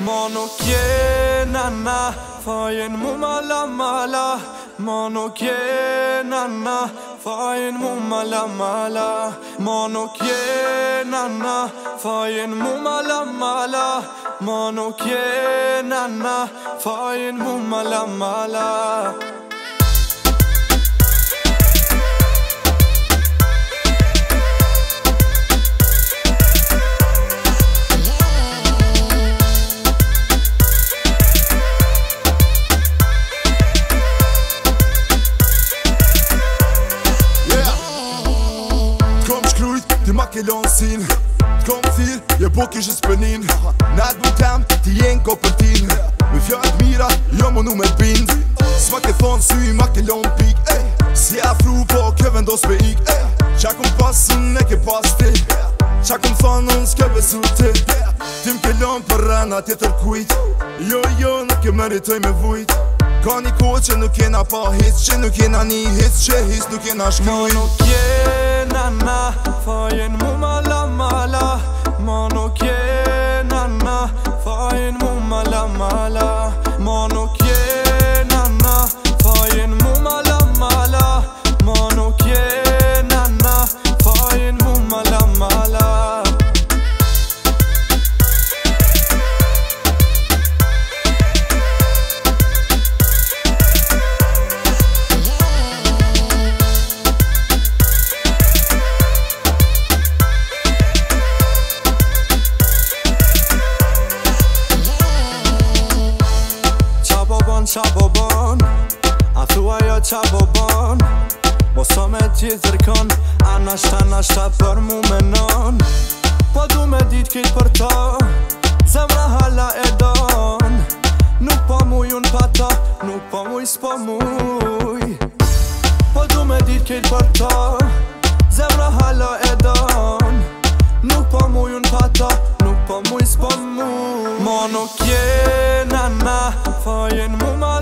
Ma nuk jena na, fajin mu mala mala. Ma nuk jena na, fajin mu mala mala. Ma nuk jena na, fajin mu mala mala. Ma nuk jena na, fajin mu mala mala. Ti ma ke lansin T'kom thirë, je po ki shespenin Natë më tem, ti jen ko për tin Me fjallët mira, jo më nu me bind S'ma ke thonë sy, ma ke lon pik Si afru, po kjo vendos me ik Qa kum pasën, e ke pas ti Qa kum thonë, unë s'ke besu ti Ti m'ke lon për rana tjetër kujt Jo, nuk e meritoj me vujt Ka një kohë që nuk jena pa hit Që nuk jena një hit, që hit nuk jena shkuj Ma nuk jena na, fajin mu mala mala. Ma nuk jena na, fajin mu mala mala. Ma nuk jena na, fajin mu mala mala. Ma nuk jena na, fajin mu mala mala. Qa po bon, a thua jo qa po bon Moso me gjithër kon, a nashta për mu menon Po du me dit kejt për ta, zemra hala e don Nuk po muj unë pa ta, nuk po muj s'po muj Po du me dit kejt për ta, zemra hala e don Nuk po muj unë pa ta, nuk po muj s'po muj Ma nuk jena na, fajin mu ma